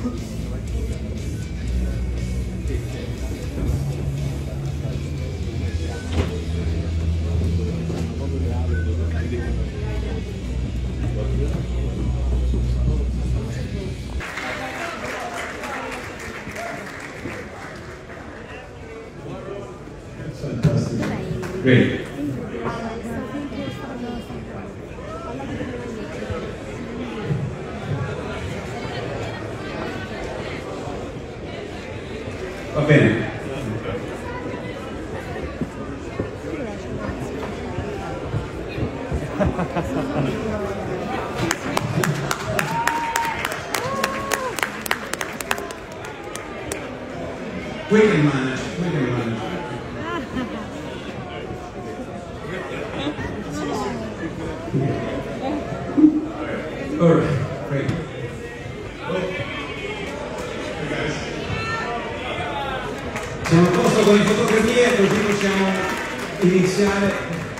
Great. Va bene. We can manage. All right, great. Siamo a posto con le fotografie, così possiamo iniziare.